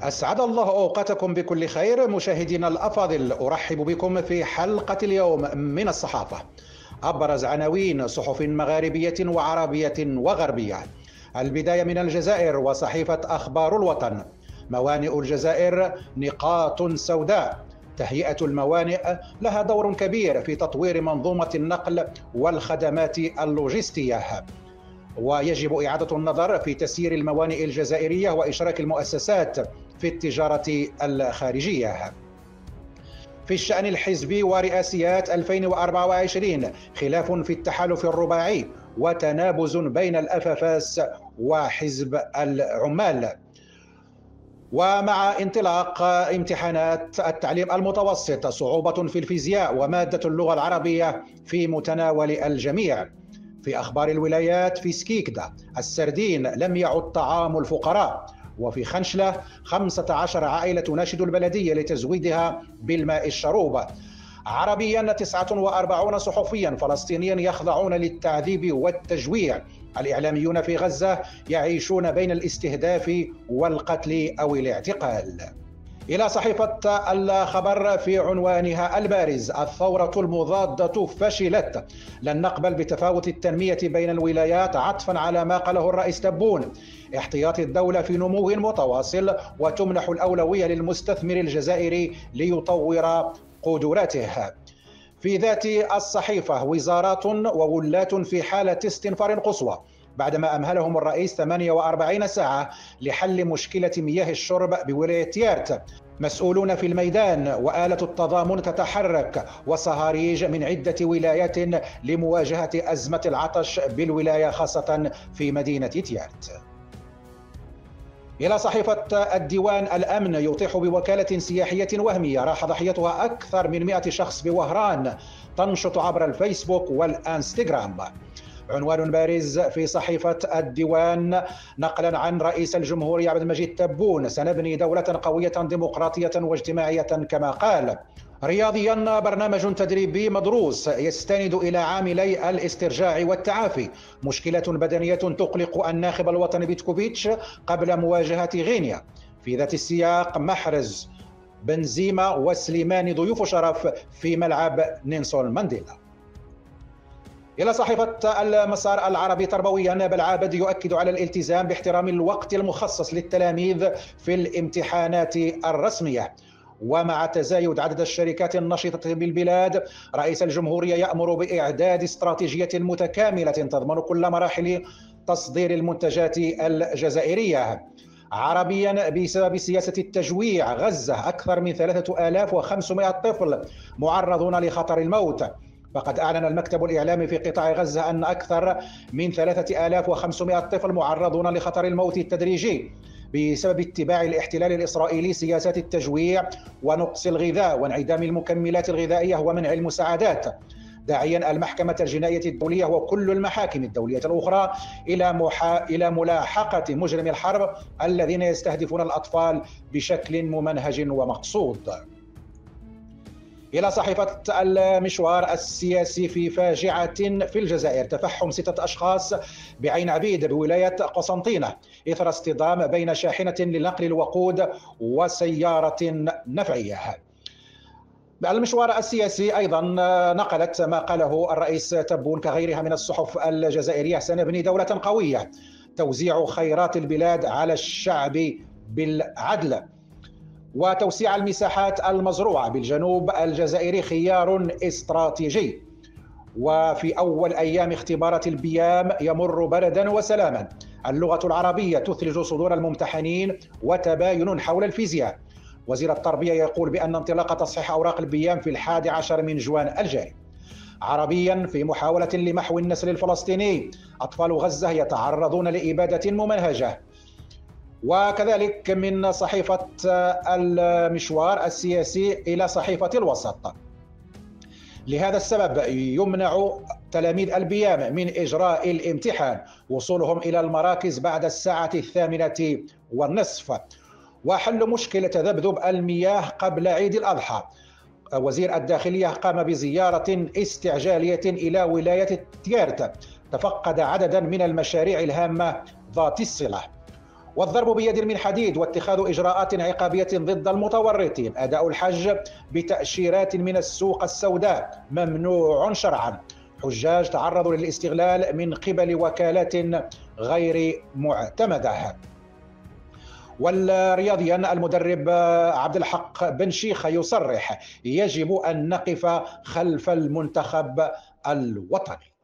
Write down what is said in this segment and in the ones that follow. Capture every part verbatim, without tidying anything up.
أسعد الله أوقاتكم بكل خير مشاهدينا الأفاضل، أرحب بكم في حلقة اليوم من الصحافة. أبرز عناوين صحف مغاربية وعربية وغربية. البداية من الجزائر وصحيفة أخبار الوطن. موانئ الجزائر نقاط سوداء. تهيئة الموانئ لها دور كبير في تطوير منظومة النقل والخدمات اللوجستية، ويجب إعادة النظر في تسيير الموانئ الجزائرية وإشراك المؤسسات في التجارة الخارجية. في الشأن الحزبي ورئاسيات ألفين وأربعة وعشرين، خلاف في التحالف الرباعي وتنابز بين الأفافاس وحزب العمال. ومع انطلاق امتحانات التعليم المتوسط، صعوبة في الفيزياء ومادة اللغة العربية في متناول الجميع. في أخبار الولايات، في سكيكدا السردين لم يعد طعام الفقراء. وفي خنشلة خمسة عشر عائلة تناشد البلدية لتزويدها بالماء الشروب. عربيا، تسعة وأربعين صحفيا فلسطينيا يخضعون للتعذيب والتجويع. الإعلاميون في غزة يعيشون بين الاستهداف والقتل أو الاعتقال. إلى صحيفة الخبر في عنوانها البارز: الثورة المضادة فشلت، لن نقبل بتفاوت التنمية بين الولايات عطفا على ما قاله الرئيس تبون. احتياطي الدولة في نمو متواصل وتمنح الأولوية للمستثمر الجزائري ليطور قدراته. في ذات الصحيفة، وزارات وولاة في حالة استنفار قصوى بعدما أمهلهم الرئيس ثمانية وأربعين ساعة لحل مشكلة مياه الشرب بولاية تيارت. مسؤولون في الميدان وآلة التضامن تتحرك، وصهاريج من عدة ولايات لمواجهة أزمة العطش بالولاية خاصة في مدينة تيارت. إلى صحيفة الديوان، الأمن يطيح بوكالة سياحية وهمية راح ضحيتها أكثر من مئة شخص بوهران، تنشط عبر الفيسبوك والإنستغرام. عنوان بارز في صحيفة الديوان نقلا عن رئيس الجمهورية عبد المجيد تبون: سنبني دولة قوية ديمقراطية واجتماعية كما قال. رياضيا، برنامج تدريبي مدروس يستند إلى عاملي الاسترجاع والتعافي. مشكلة بدنية تقلق الناخب الوطني بيتكوفيتش قبل مواجهة غينيا. في ذات السياق، محرز، بنزيما وسليماني ضيوف شرف في ملعب نيلسون مانديلا. إلى صحيفة المسار العربي تربويا، نائب العابد يؤكد على الالتزام باحترام الوقت المخصص للتلاميذ في الامتحانات الرسمية. ومع تزايد عدد الشركات النشطة بالبلاد، رئيس الجمهورية يأمر بإعداد استراتيجية متكاملة تضمن كل مراحل تصدير المنتجات الجزائرية. عربيا، بسبب سياسة التجويع، غزة أكثر من ثلاثة آلاف وخمسمئة طفل معرضون لخطر الموت. فقد أعلن المكتب الإعلامي في قطاع غزة أن أكثر من ثلاثة آلاف وخمسمئة طفل معرضون لخطر الموت التدريجي بسبب اتباع الاحتلال الإسرائيلي سياسات التجويع ونقص الغذاء وانعدام المكملات الغذائية ومنع المساعدات، داعيا المحكمة الجنائية الدولية وكل المحاكم الدولية الأخرى إلى محا... إلى ملاحقة مجرمي الحرب الذين يستهدفون الأطفال بشكل ممنهج ومقصود. إلى صحيفة المشوار السياسي، في فاجعة في الجزائر، تفحم ستة أشخاص بعين عبيد بولاية قسنطينة إثر اصطدام بين شاحنة لنقل الوقود وسيارة نفعية. المشوار السياسي أيضا نقلت ما قاله الرئيس تبون كغيرها من الصحف الجزائرية: سنبني دولة قوية، توزيع خيرات البلاد على الشعب بالعدل. وتوسيع المساحات المزروعة بالجنوب الجزائري خيار استراتيجي. وفي أول أيام اختبارات البيام يمر بردا وسلاما. اللغة العربية تثلج صدور الممتحنين وتباين حول الفيزياء. وزير التربية يقول بأن انطلاق تصحيح أوراق البيام في الحادي عشر من جوان الجاري. عربيا، في محاولة لمحو النسل الفلسطيني، أطفال غزة يتعرضون لإبادة ممنهجة. وكذلك من صحيفة المشوار السياسي إلى صحيفة الوسط: لهذا السبب يمنع تلاميذ البيام من إجراء الامتحان، وصولهم إلى المراكز بعد الساعة الثامنة والنصف. وحل مشكلة تذبذب المياه قبل عيد الأضحى. وزير الداخلية قام بزيارة استعجالية إلى ولاية تيارت، تفقد عددا من المشاريع الهامة ذات الصلة. والضرب بيد من حديد واتخاذ إجراءات عقابية ضد المتورطين. أداء الحج بتأشيرات من السوق السوداء ممنوع شرعا. حجاج تعرضوا للاستغلال من قبل وكالات غير معتمدة. والرياضيا المدرب عبد الحق بن شيخة يصرح: يجب أن نقف خلف المنتخب الوطني.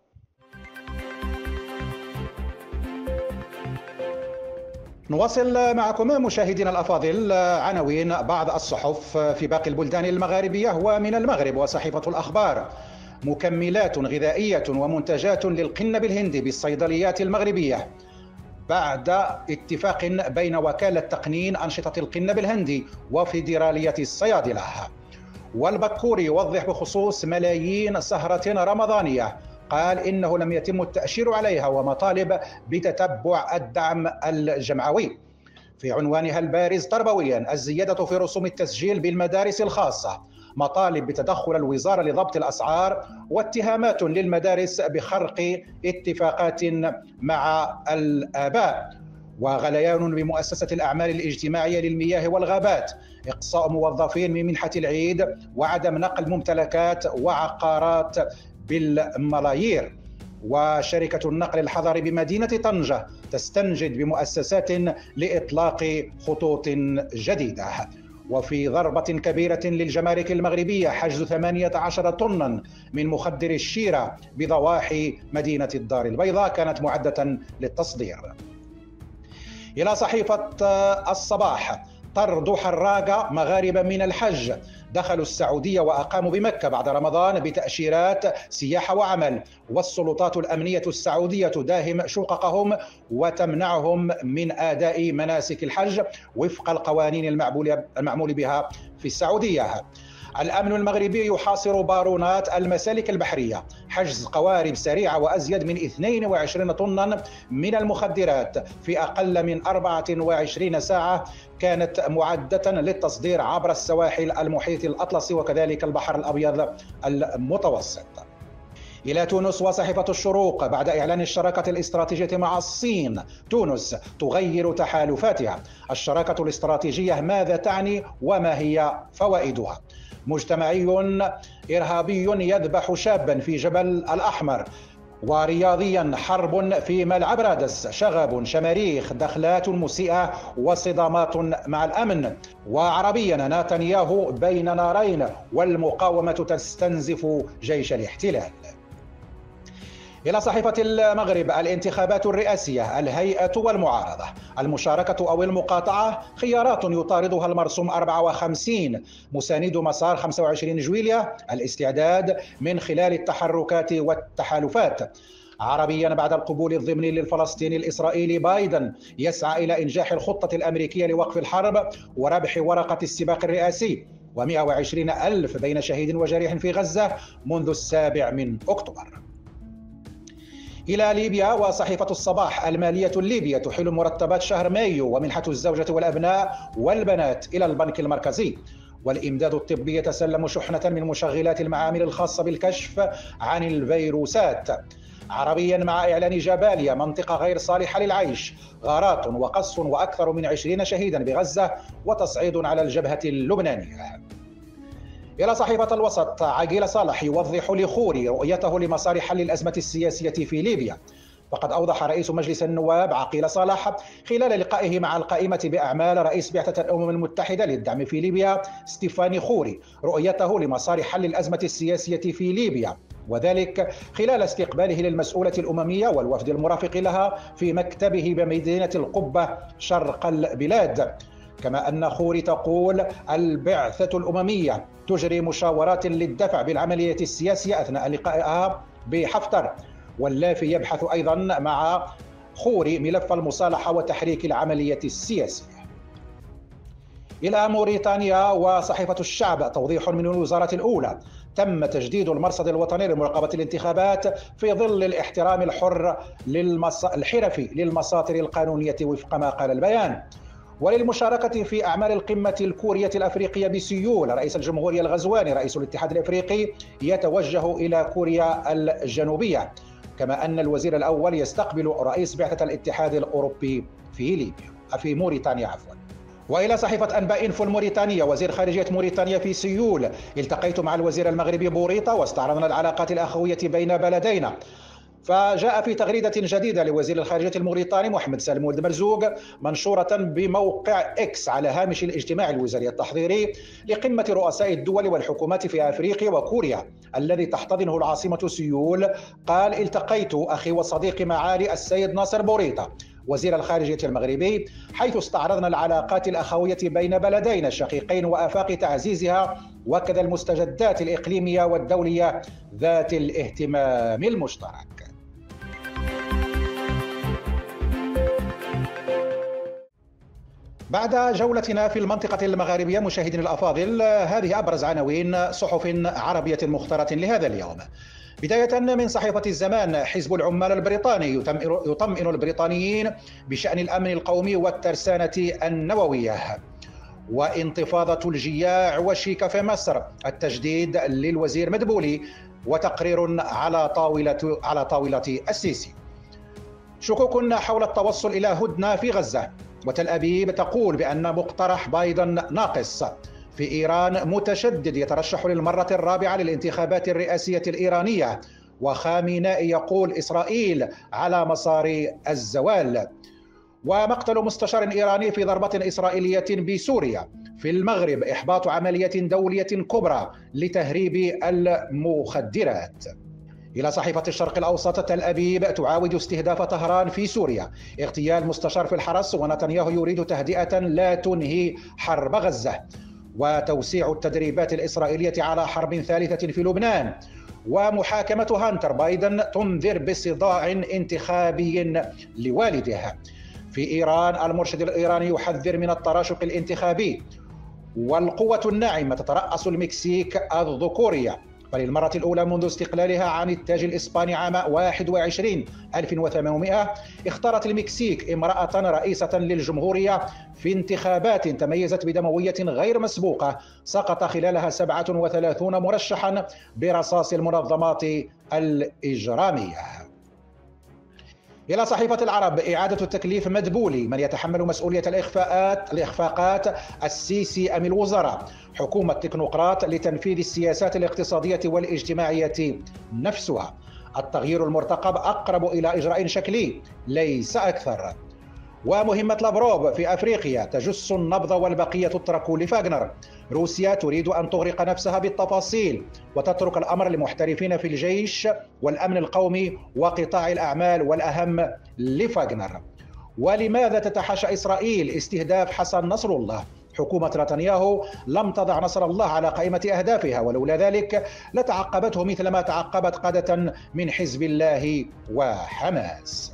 نواصل معكم مشاهدينا الأفاضل عناوين بعض الصحف في باقي البلدان المغاربية ومن المغرب. وصحيفة الأخبار: مكملات غذائية ومنتجات للقنب الهندي بالصيدليات المغربية بعد اتفاق بين وكالة تقنين أنشطة القنب الهندي وفيدرالية الصيادلة. والبكور يوضح بخصوص ملايين سهرة رمضانية، قال إنه لم يتم التأشير عليها ومطالب بتتبع الدعم الجمعوي. في عنوانها البارز تربويا: الزيادة في رسوم التسجيل بالمدارس الخاصة، مطالب بتدخل الوزارة لضبط الأسعار، واتهامات للمدارس بخرق اتفاقات مع الآباء. وغليان بمؤسسة الأعمال الاجتماعية للمياه والغابات، إقصاء موظفين من منحة العيد وعدم نقل ممتلكات وعقارات بالملايير. وشركة النقل الحضري بمدينة طنجة تستنجد بمؤسسات لإطلاق خطوط جديدة. وفي ضربة كبيرة للجمارك المغربية، حجز ثمانية عشر طنا من مخدر الشيرة بضواحي مدينة الدار البيضاء كانت معدة للتصدير. إلى صحيفة الصباح: طرد حراقة مغاربة من الحج، دخلوا السعودية وأقاموا بمكة بعد رمضان بتأشيرات سياحة وعمل، والسلطات الأمنية السعودية تداهم شققهم وتمنعهم من أداء مناسك الحج وفق القوانين المعمول بها في السعودية. الأمن المغربي يحاصر بارونات المسالك البحرية، حجز قوارب سريعة وأزيد من اثنين وعشرين طنا من المخدرات في أقل من أربعة وعشرين ساعة كانت معدة للتصدير عبر السواحل المحيط الأطلسي وكذلك البحر الأبيض المتوسط. إلى تونس وصحيفة الشروق: بعد إعلان الشراكة الاستراتيجية مع الصين، تونس تغير تحالفاتها. الشراكة الاستراتيجية ماذا تعني وما هي فوائدها؟ مجتمعي إرهابي يذبح شابا في جبل الأحمر. ورياضيا: حرب في ملعب رادس، شغب، شماريخ، دخلات مسيئة وصدامات مع الأمن. وعربيا: نتنياهو بين نارين والمقاومة تستنزف جيش الاحتلال. إلى صحيفة المغرب: الانتخابات الرئاسية، الهيئة والمعارضة، المشاركة أو المقاطعة خيارات يطاردها المرسوم أربعة وخمسين، مساند مسار خمسة وعشرين جويلية، الاستعداد من خلال التحركات والتحالفات. عربيا: بعد القبول الضمني للفلسطيني الإسرائيلي، بايدن يسعى إلى إنجاح الخطة الأمريكية لوقف الحرب وربح ورقة السباق الرئاسي، ومئة وعشرين ألف بين شهيد وجريح في غزة منذ السابع من أكتوبر. إلى ليبيا وصحيفة الصباح: المالية الليبية تحيل مرتبات شهر مايو ومنحة الزوجة والأبناء والبنات إلى البنك المركزي. والإمداد الطبي يتسلم شحنة من مشغلات المعامل الخاصة بالكشف عن الفيروسات. عربيا: مع إعلان جباليا منطقة غير صالحة للعيش، غارات وقصف وأكثر من عشرين شهيدا بغزة وتصعيد على الجبهة اللبنانية. إلى صحيفة الوسط: عقيل صالح يوضح لخوري رؤيته لمسار حل الأزمة السياسية في ليبيا. فقد أوضح رئيس مجلس النواب عقيل صالح خلال لقائه مع القائمة بأعمال رئيس بعثة الأمم المتحدة للدعم في ليبيا ستيفاني خوري رؤيته لمسار حل الأزمة السياسية في ليبيا، وذلك خلال استقباله للمسؤولة الأممية والوفد المرافق لها في مكتبه بمدينة القبة شرق البلاد. كما أن خوري تقول البعثة الأممية تجري مشاورات للدفع بالعملية السياسية أثناء لقائها بحفتر، واللافي يبحث أيضا مع خوري ملف المصالحة وتحريك العملية السياسية. إلى موريتانيا وصحيفة الشعب: توضيح من الوزارة الأولى، تم تجديد المرصد الوطني لمراقبة الانتخابات في ظل الاحترام الحر للمص... الحرفي للمساطر القانونية وفق ما قال البيان. وللمشاركة في أعمال القمة الكورية الأفريقية بسيول، رئيس الجمهورية الغزواني رئيس الاتحاد الأفريقي يتوجه إلى كوريا الجنوبية، كما أن الوزير الأول يستقبل رئيس بعثة الاتحاد الأوروبي في ليبيا. في موريتانيا عفوا. وإلى صحيفة أنباء إنفو الموريتانية، وزير خارجية موريتانيا في سيول: التقيت مع الوزير المغربي بوريطة واستعرضنا العلاقات الأخوية بين بلدينا. فجاء في تغريدة جديدة لوزير الخارجية الموريتاني محمد سالم ولد مرزوق منشورة بموقع إكس على هامش الاجتماع الوزاري التحضيري لقمة رؤساء الدول والحكومات في أفريقيا وكوريا الذي تحتضنه العاصمة سيول، قال: التقيت أخي وصديقي معالي السيد ناصر بوريطة وزير الخارجية المغربي، حيث استعرضنا العلاقات الأخوية بين بلدينا الشقيقين وآفاق تعزيزها وكذا المستجدات الإقليمية والدولية ذات الاهتمام المشترك. بعد جولتنا في المنطقة المغاربية مشاهدينا الأفاضل، هذه أبرز عناوين صحف عربية مختارة لهذا اليوم. بداية من صحيفة الزمان: حزب العمال البريطاني يطمئن البريطانيين بشأن الأمن القومي والترسانة النووية. وانتفاضة الجياع والشيكة في مصر، التجديد للوزير مدبولي، وتقرير على طاولة على طاولة السيسي. شكوك حول التوصل إلى هدنة في غزة، وتل أبيب تقول بأن مقترح بايدن ناقص. في إيران متشدد يترشح للمرة الرابعة للانتخابات الرئاسية الإيرانية، وخامنائي يقول إسرائيل على مسار الزوال. ومقتل مستشار إيراني في ضربة إسرائيلية بسوريا. في المغرب إحباط عملية دولية كبرى لتهريب المخدرات. إلى صحيفة الشرق الأوسط: تل أبيب تعاود استهداف طهران في سوريا. اغتيال مستشار في الحرس، ونتنياهو يريد تهدئة لا تنهي حرب غزة. وتوسيع التدريبات الإسرائيلية على حرب ثالثة في لبنان. ومحاكمة هانتر بايدن تنذر بصداع انتخابي لوالده. في إيران المرشد الإيراني يحذر من التراشق الانتخابي. والقوة الناعمة تترأس المكسيك الذكورية، فللمرة الأولى منذ استقلالها عن التاج الإسباني عام واحد وعشرين ألف وثمانمائة اختارت المكسيك امرأة رئيسة للجمهورية في انتخابات تميزت بدموية غير مسبوقة سقط خلالها سبعة وثلاثين مرشحا برصاص المنظمات الإجرامية. إلى صحيفة العرب: إعادة التكليف مدبولي، من يتحمل مسؤولية الإخفاءات الإخفاقات السيسي أم الوزراء؟ حكومة تكنوقراط لتنفيذ السياسات الاقتصادية والاجتماعية نفسها. التغيير المرتقب أقرب إلى إجراء شكلي ليس أكثر. ومهمة لافروف في أفريقيا تجس النبض والبقية تترك لفاغنر. روسيا تريد أن تغرق نفسها بالتفاصيل وتترك الأمر لمحترفين في الجيش والأمن القومي وقطاع الأعمال، والأهم لفاغنر. ولماذا تتحاشى إسرائيل استهداف حسن نصر الله؟ حكومة نتنياهو لم تضع نصر الله على قائمة أهدافها، ولولا ذلك لتعقبته مثل ما تعقبت قادة من حزب الله وحماس.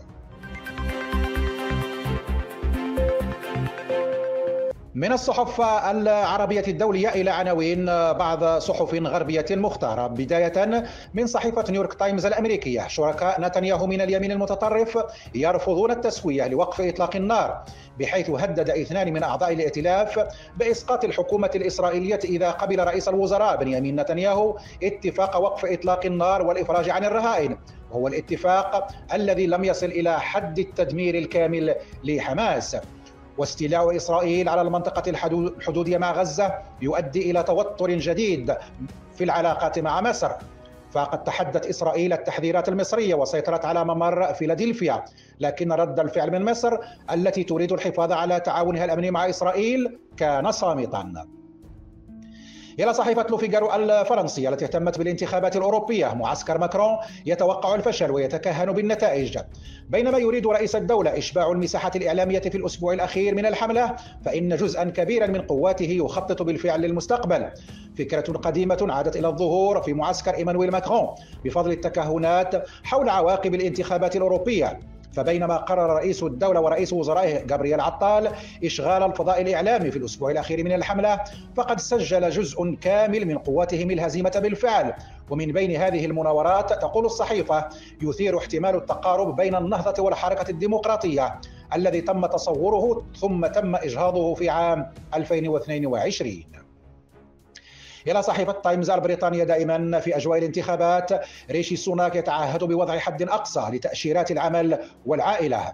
من الصحف العربية الدولية إلى عناوين بعض صحف غربية مختارة. بداية من صحيفة نيويورك تايمز الأمريكية: شركاء نتنياهو من اليمين المتطرف يرفضون التسوية لوقف إطلاق النار، بحيث هدد اثنان من أعضاء الائتلاف بإسقاط الحكومة الإسرائيلية إذا قبل رئيس الوزراء بنيامين نتنياهو اتفاق وقف إطلاق النار والإفراج عن الرهائن، وهو الاتفاق الذي لم يصل إلى حد التدمير الكامل لحماس. واستيلاء إسرائيل على المنطقة الحدودية مع غزة يؤدي إلى توتر جديد في العلاقات مع مصر، فقد تحدت إسرائيل التحذيرات المصرية وسيطرت على ممر فيلادلفيا، لكن رد الفعل من مصر التي تريد الحفاظ على تعاونها الأمني مع إسرائيل كان صامتا. إلى صحيفة لوفيغارو الفرنسية التي اهتمت بالانتخابات الأوروبية: معسكر ماكرون يتوقع الفشل ويتكهن بالنتائج. بينما يريد رئيس الدولة إشباع المساحات الإعلامية في الأسبوع الأخير من الحملة، فإن جزءا كبيرا من قواته يخطط بالفعل للمستقبل. فكرة قديمة عادت إلى الظهور في معسكر إيمانويل ماكرون بفضل التكهنات حول عواقب الانتخابات الأوروبية. فبينما قرر رئيس الدولة ورئيس وزرائه جابرييل عطال إشغال الفضاء الإعلامي في الأسبوع الأخير من الحملة، فقد سجل جزء كامل من قواتهم الهزيمة بالفعل. ومن بين هذه المناورات تقول الصحيفة: يثير احتمال التقارب بين النهضة والحركة الديمقراطية الذي تم تصوره ثم تم إجهاضه في عام ألفين واثنين وعشرين. إلى صحيفة تايمز البريطانية دائما في أجواء الانتخابات: ريشي سوناك يتعهد بوضع حد أقصى لتأشيرات العمل والعائلة.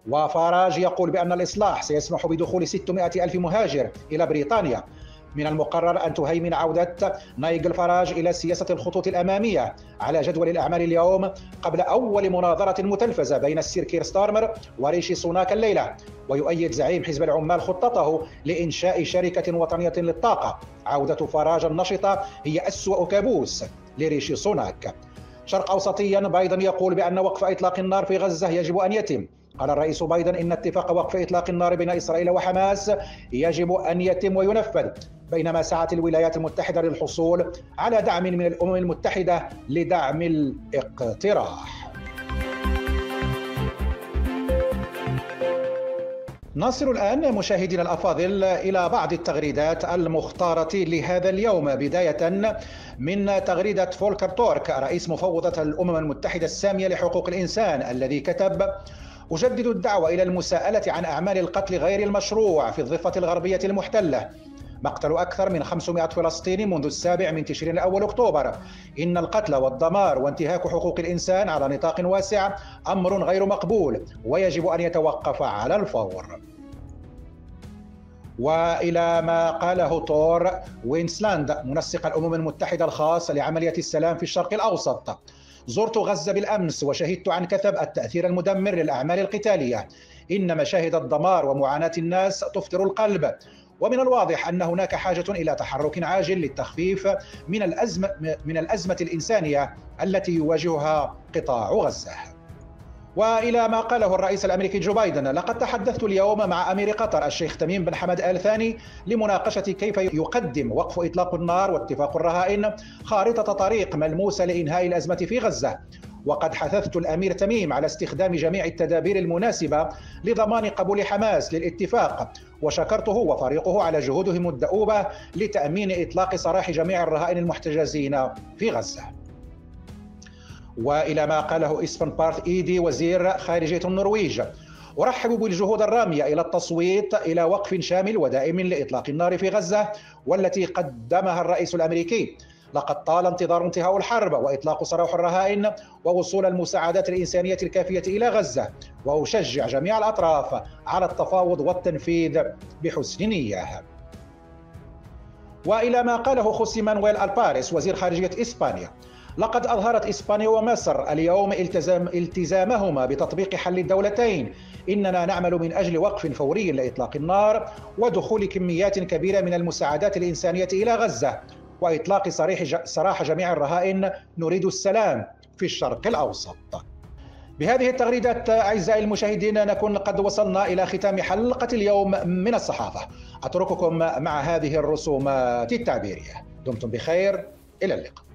وفاراج يقول بأن الإصلاح سيسمح بدخول ستمائة ألف مهاجر إلى بريطانيا. من المقرر أن تهيمن عودة نايجل فاراج إلى سياسة الخطوط الأمامية على جدول الأعمال اليوم قبل أول مناظرة متلفزة بين السير كير ستارمر وريشي سوناك الليلة. ويؤيد زعيم حزب العمال خطته لإنشاء شركة وطنية للطاقة. عودة فاراج النشطة هي أسوأ كابوس لريشي سوناك. شرق أوسطيا، بايدن يقول بأن وقف إطلاق النار في غزة يجب أن يتم. قال الرئيس بايدن إن اتفاق وقف إطلاق النار بين إسرائيل وحماس يجب أن يتم وينفذ، بينما سعت الولايات المتحدة للحصول على دعم من الأمم المتحدة لدعم الاقتراح. نصل الآن مشاهدينا الأفاضل إلى بعض التغريدات المختارة لهذا اليوم، بداية من تغريدة فولكر تورك رئيس مفوضة الأمم المتحدة السامية لحقوق الإنسان، الذي كتب: أجدد الدعوة إلى المساءلة عن أعمال القتل غير المشروع في الضفة الغربية المحتلة. مقتل أكثر من خمسمائة فلسطيني منذ السابع من تشرين الأول أكتوبر. إن القتل والدمار وانتهاك حقوق الإنسان على نطاق واسع أمر غير مقبول ويجب أن يتوقف على الفور. وإلى ما قاله تور وينسلاند منسق الأمم المتحدة الخاص لعملية السلام في الشرق الأوسط: زرت غزة بالأمس وشهدت عن كثب التأثير المدمر للأعمال القتالية. إن مشاهد الدمار ومعاناة الناس تفطر القلب، ومن الواضح أن هناك حاجة إلى تحرك عاجل للتخفيف من الأزمة من الأزمة الإنسانية التي يواجهها قطاع غزة. وإلى ما قاله الرئيس الأمريكي جو بايدن: لقد تحدثت اليوم مع أمير قطر الشيخ تميم بن حمد آل ثاني لمناقشة كيف يقدم وقف إطلاق النار واتفاق الرهائن خارطة طريق ملموسة لإنهاء الأزمة في غزة. وقد حثثت الأمير تميم على استخدام جميع التدابير المناسبة لضمان قبول حماس للاتفاق، وشكرته وفريقه على جهودهم الدؤوبة لتأمين إطلاق سراح جميع الرهائن المحتجزين في غزة. وإلى ما قاله إسبن بارث إيدي وزير خارجية النرويج: أرحب بالجهود الرامية إلى التصويت إلى وقف شامل ودائم لإطلاق النار في غزة والتي قدمها الرئيس الأمريكي. لقد طال انتظار انتهاء الحرب وإطلاق سراح الرهائن ووصول المساعدات الإنسانية الكافية إلى غزة، وأشجع جميع الأطراف على التفاوض والتنفيذ بحسن نية. وإلى ما قاله خوسي مانويل الباريس وزير خارجية إسبانيا: لقد أظهرت إسبانيا ومصر اليوم التزام التزامهما بتطبيق حل الدولتين. إننا نعمل من أجل وقف فوري لإطلاق النار ودخول كميات كبيرة من المساعدات الإنسانية إلى غزة وإطلاق سراح جميع الرهائن. نريد السلام في الشرق الأوسط. بهذه التغريدات أعزائي المشاهدين نكون قد وصلنا إلى ختام حلقة اليوم من الصحافة. أترككم مع هذه الرسومات التعبيرية. دمتم بخير، إلى اللقاء.